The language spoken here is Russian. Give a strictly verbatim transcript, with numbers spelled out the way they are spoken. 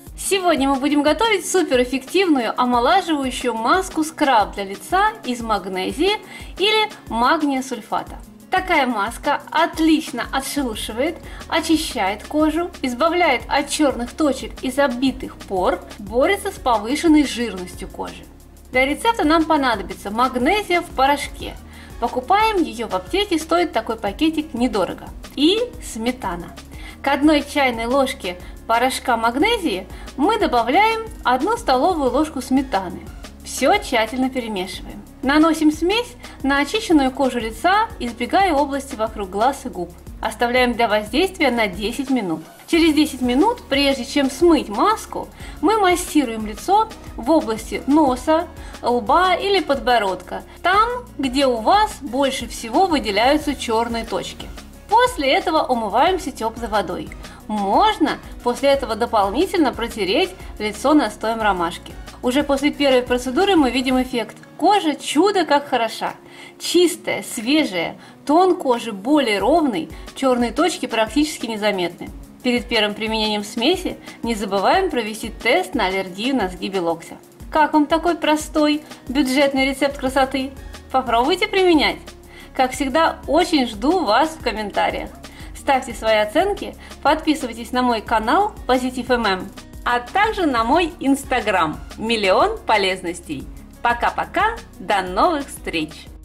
Сегодня мы будем готовить суперэффективную омолаживающую маску-скраб для лица из магнезии или магния сульфата. Такая маска отлично отшелушивает, очищает кожу, избавляет от черных точек и забитых пор, борется с повышенной жирностью кожи. Для рецепта нам понадобится магнезия в порошке. Покупаем ее в аптеке, стоит такой пакетик недорого. И сметана. К одной чайной ложке порошка магнезии мы добавляем одну столовую ложку сметаны. Все тщательно перемешиваем. Наносим смесь на очищенную кожу лица, избегая области вокруг глаз и губ. Оставляем для воздействия на десять минут. Через десять минут, прежде чем смыть маску, мы массируем лицо в области носа, лба или подбородка, там, где у вас больше всего выделяются черные точки. После этого умываемся теплой водой. Можно после этого дополнительно протереть лицо настоем ромашки. Уже после первой процедуры мы видим эффект. Кожа чудо как хороша. Чистая, свежая, тон кожи более ровный, черные точки практически незаметны. Перед первым применением смеси не забываем провести тест на аллергию на сгибе локтя. Как вам такой простой, бюджетный рецепт красоты? Попробуйте применять. Как всегда, очень жду вас в комментариях. Ставьте свои оценки, подписывайтесь на мой канал Positive эм эм, а также на мой инстаграм. Миллион полезностей. Пока-пока, до новых встреч!